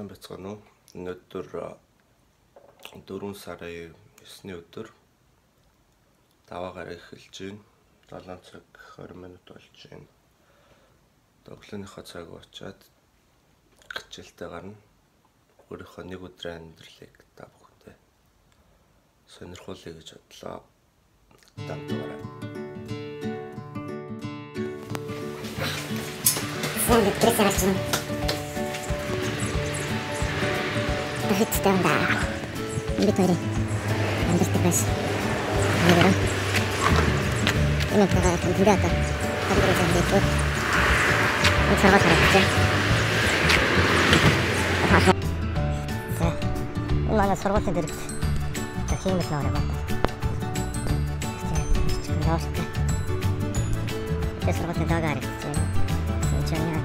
Сайн бацгаана уу? Өнөөдөр 4 сарын 9-ний өдөр даваагаар эхэлж байна. 7 цаг 20 минут болж байна. Өглөөнийхөө цаг очоод хичээлтэй гарна. Өөрийнхөө нэг өдрийн амьдралыг та бүхэндээ сонирхуулъя гэж бодлоо. Дамтаарай. Сайн бацгаана. Хиттэндаа битүүрээ амьддаг байсан. Нэрээ. Энэ тагаа тэндээта хамтран дийгөө. Энэ цагаа харагдаж. Манай сургуулийн дэрэгт хиймэл нөр юм байна. Тэгээд сургуулийн дагаар ирсэн. Сончаана.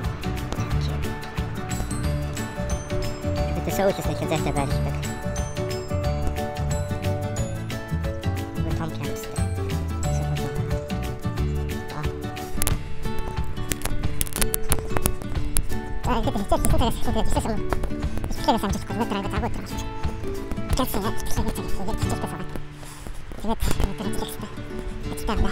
Сауч гэсэн зайтай байршдаг. Энэ том кампустай. Гэдэг хэцүү хэцүү самжих гэж байгаа даа гоо. Тэгсэн яг хэцүү байгаа. Тэгээд хэцүү.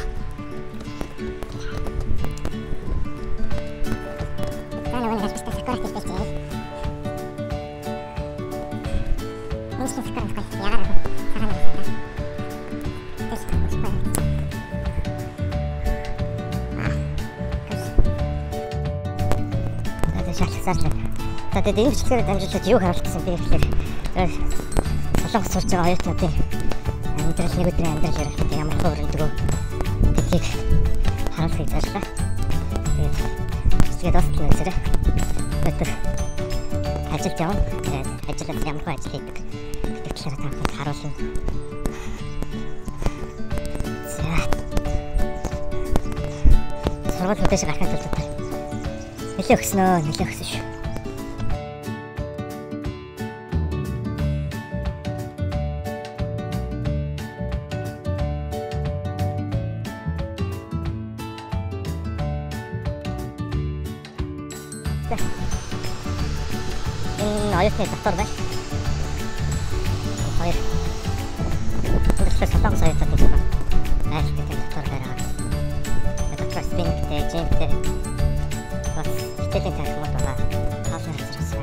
Тэгээд энэ бичлэгээр дамжуулаад юу харуулах гэсэн бэ гэхээр солонгос сурч байгаа оюутнуудын амьдрал нэг өдрийн амьдрал ярих ямар хөрөнгөө гэдгийг харуулахыг зорилоо. Тэгээд дуусна зэрэг өдөр ажилд явна. Тэгээд ажиллаж ямар хөө ажил хийдэг гэдэг талаар та бүхэнд харуулна. Сургууль хөдөөж гарахын тулд нөлөө өгсөн шүү. Энэ оюутны доктор байна. Хоёр. Тэр солонгос оюутнууд байна. Найс гэдэг доктор байна. Доктор Спинтэй, Джеймтэй. Бас хичээлийн тархимууд байгаа. Хаална хэрэгсэн.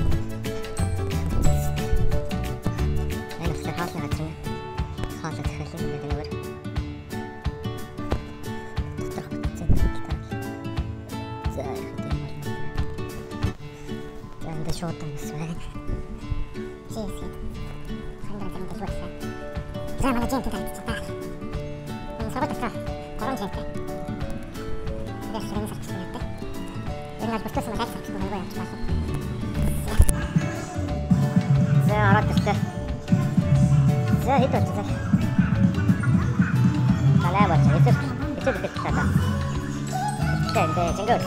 Энэ их хаална гэдэг. Хаална гэхэл нэг нэр. Шотон свэг. Жийс. Хандрын дээр дуусаа. Замана жинтэй тагцаа. Энэ савтаа. Горон жинтэй. Яг хэрэг сарчсан юм даа. Энэ нас бостсон байх сарчсан юм байна. За аргатай. За хитэж. Талаа бач. Эцэг таа. Тэгээд зингэр.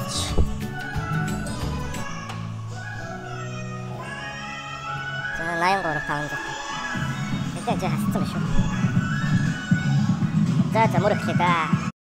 Наян гоор тааван зах. Эцэг жаа хассан шүү. За мөрөглөө да.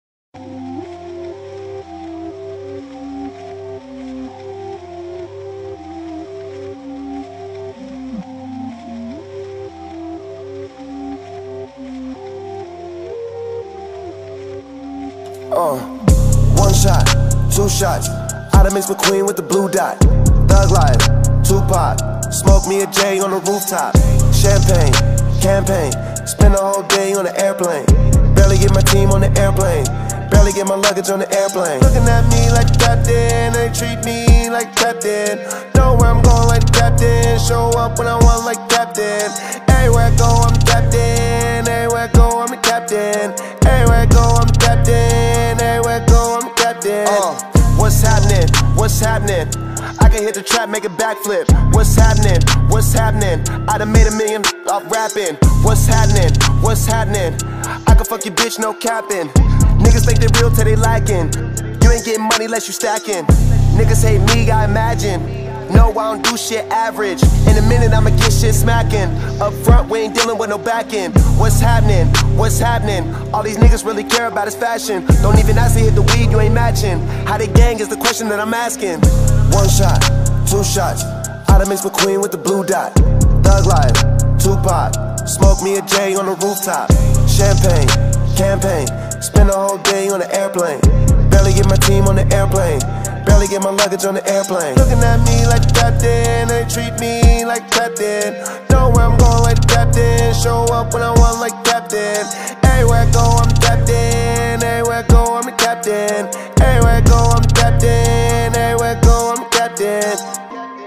One shot, two shots. I done mix McQueen with the blue dot. Thug life, Tupac. Smoke me a J on the rooftop. Champagne, campaign. Spend the whole day on the airplane. Barely get my team on the airplane. Barely get my luggage on the airplane. Looking at me like captain, they treat me like captain. Know where I'm going like captain. Show up when I want like captain. Everywhere I go, I'm captain. Everywhere I go, I'm the captain. Everywhere I go, I'm the captain. Everywhere I go, I'm the captain. What's happening? What's happening? I can hit the trap, make a backflip. What's happening? What's happening? I done made $1 million off rapping. What's happening? What's happening? I can fuck your bitch, no capping. Niggas think they real till they lacking. You ain't getting money unless you stacking. Niggas hate me, I imagine. No, I don't do shit average. In a minute, I'ma get shit smacking. Up front, we ain't dealing with no back end. What's happening? What's happening? All these niggas really care about is fashion. Don't even ask to hit the weed, you ain't matching. How they gang is the question that I'm asking. One shot, two shots. I done mixed McQueen with the blue dot. Thug life, Tupac. Smoke me a J on the rooftop. Champagne, campaign. Spend the whole day on the airplane. Barely get my team on the airplane. Barely get my luggage on the airplane. Looking at me like the captain, they treat me like captain. Know where I'm going like the captain. Show up when I want like captain. Everywhere I go, I'm the captain. Everywhere I go, I'm the captain. Everywhere I go, I'm the captain. Everywhere I go, I'm the captain.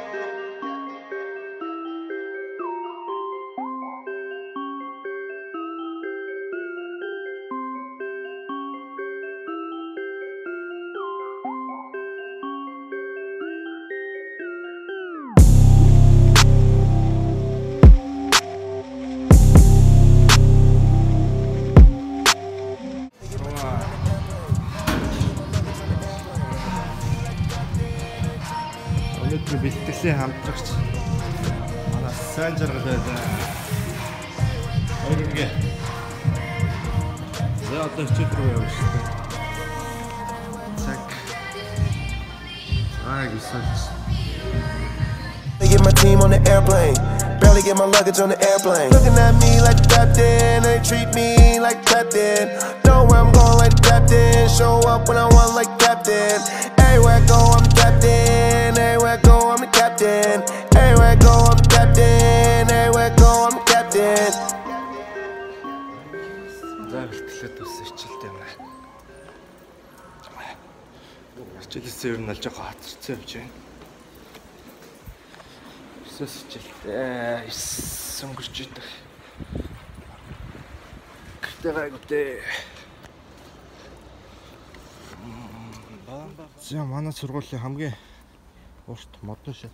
Өнөөдөр бэлтгэлийн хамтрагч манай сайн жаргал байлаа. Хоёргээ. За одоо хичээл рүү явна шүү дээ. Цаг. Гисэлж. Get my team on the airplane. Barely get my luggage on the airplane. Looking at me like the captain, they treat me like captain. Know where I'm going like the captain. Show up when I want like captain. Everywhere I go, I'm the captain. Everywhere I go, I'm the captain. Everywhere I go, I'm the captain. Everywhere I go, I'm the captain. За бэлтгэлээ дууссан хичээлтэй юм аа. Хичээлээс ер нь аль жоохон хатарсан явж байна. Хичээлтэй өнгөрч идэх. Гэтэ гайгүйтэй. За манай сургуулийн хамгийн урт модон шээ.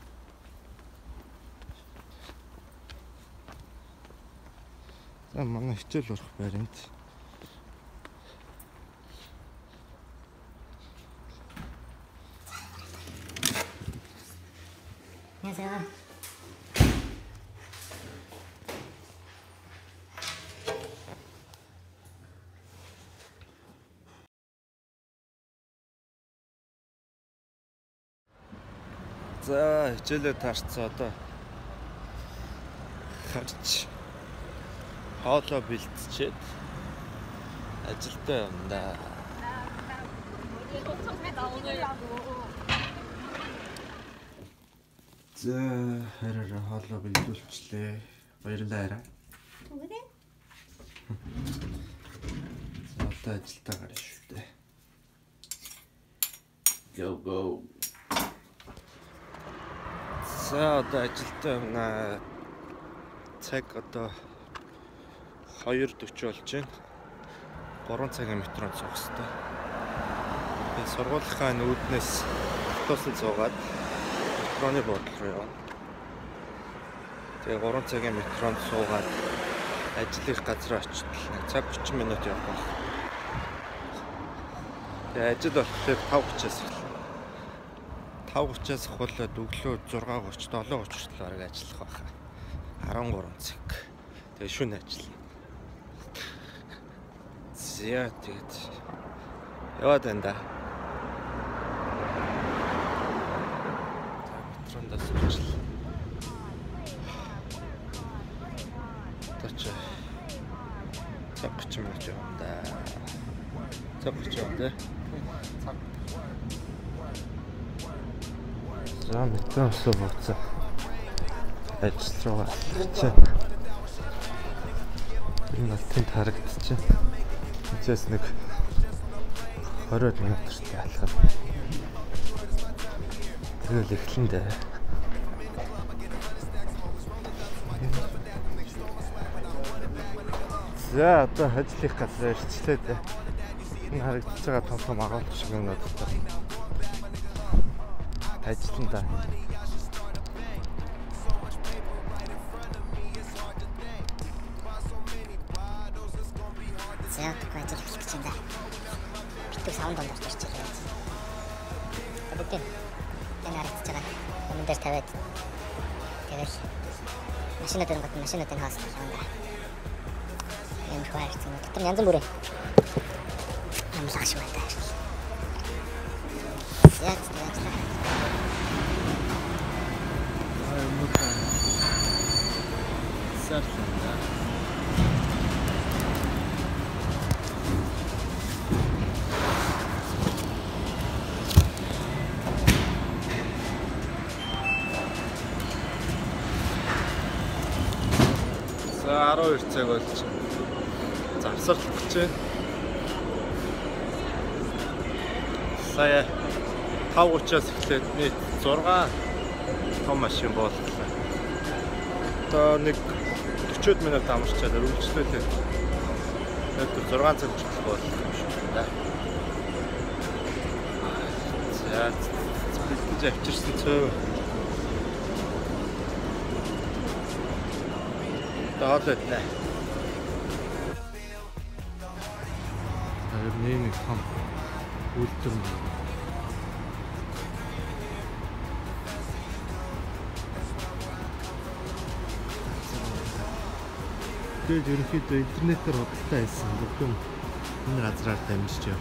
За манай хичээл урах байранд. 안녕하세요. За хичээлээ таарцсан одоо харч хоолоо бэлтчихэд ажилдаа явна да. За хараа хоолоо бэлдүүлчлээ. Баярлалаа хараа. Түгээрээ. За одоо ажилдаа гарна шүү дээ. Go. За одоо ажилдаа явна. Цаг одоо 2:40 болж байна. 3 цагийн метронд суух хэрэгтэй. Тэгээ сургуулийнхаа нүүднээс автобусанд суугаад метроны буудлын руу явна. Тэгээ 3 цагийн метронд суугаад ажил их газар очтол цаг 30 минут явах байна. Тэгээ ажил болохоор 5:30-аас эхэлнэ. 5:30-аас ахвал өглөө 6:30, 7:30 хүртэл бараг ажиллах байхаа. 13 цаг. Тэгээ шөнө ажиллана. Зя тэгээд яваад байна да. Метрондоо суучлаа. Тач. Цаг 30 минут явна да. Цаг 30 явна. За метроос бууцаа. Ажил руугаа очив. Энэ алтэнд харагдчихэ. Эцэс нэг 20 минуттай алхав. Тэгэл эхлэн дээ. За одоо ажлын газар ирчлээ дээ. Энэ харагдаж байгаа том агуулга шиг юмнууд байна. Ажиллана да. За одоо ажил хийх гэж байна. Битүү саунд донд орж ирж байгаа. Бүгд энэ харагдаж байгаа. Өмнө дээр тавиад тэгэл машинад өрөнгөт машинуудын хаалт байна. Ийм хаяг юм. Дотор янз бүрийн юм сааш байна. Яг Сарсанда. За 12 цаг болж байна. Завсарлах гэж байна. Сая 5:30-аас эхлээд нийт 6 том машин боллоо. Одоо нэг 40 минут амарчаад үргэлжлүүлээ. Яг 6 цаг хүртэл болох юм шиг байна. За бэлдэж авчирсан цөв. Даалт нэ. Нэг том үлдэн. Тэгээд ерөнхийдөө интернетээр худалдаа хийсэн бүхэн энэ газраар дамжиж яв.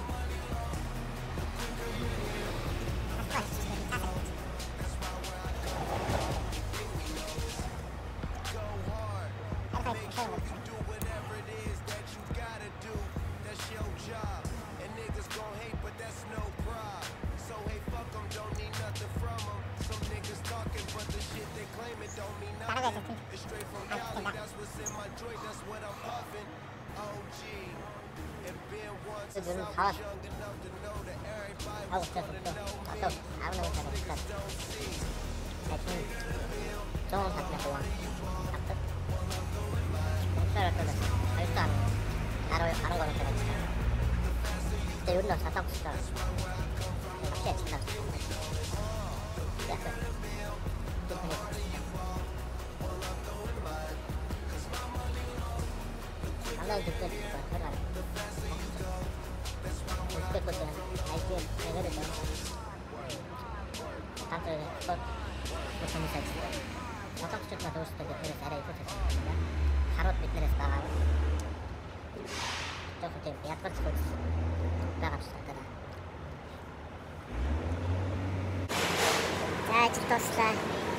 Тослаа.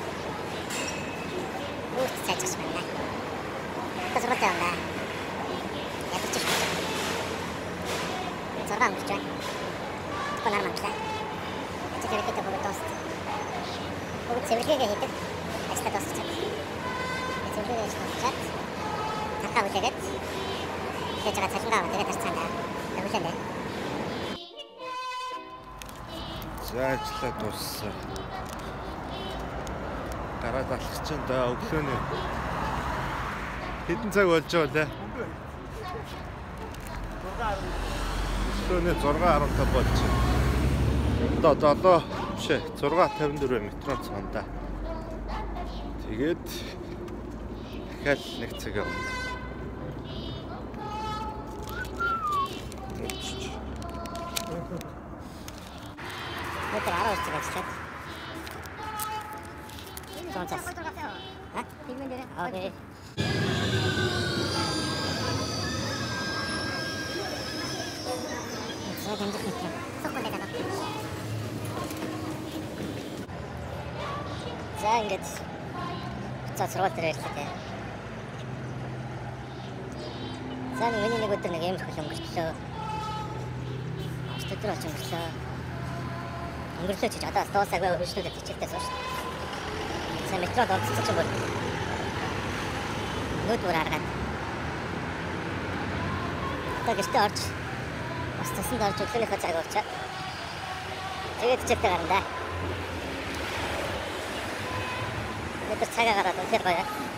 Үст цааш байна. Тасралтай байна. Ядаж байна. Зарган гэж байна. Конар манлаа. Тэгээр хэд бүгд тост. Бүгд цэвэрлэгээ хийдэг. Ажлаа тосч. Цэвэрлэгээ хийж. Такаа үлээгээд. Тэгээд цаашгаа тэгээд тарцаандаа. Тэгвэл за ажлаа дууссан. Гараад алах чинь да өглөөний хэдэн цаг болж байгаа вэ? Өглөөний 6:15 болж байна. Одоо 7 биш ээ 6:54 метро цаанда. Тэгээд дахиад нэг цаг явна. Өдөр 12 цаг ажиллаад. Okay. За ингэж цацраад ирэлтэй. За миний нэг өдөр нэг юм хөл өнгөрчлөө. Өдөр очиж өнгөрчлөө. Өнгөрлөөч ч одоо дуусаагүй өршөлтөд хичээлтэй сууш. За метро донцсон ч бол нүд урааргаад. Одоо гэртээ орж бас цасанд орж өглөөнийхөө цаг уучаад тэгээд чигтэй гарна да. Өдөр цагаа гараад үнээр гоё.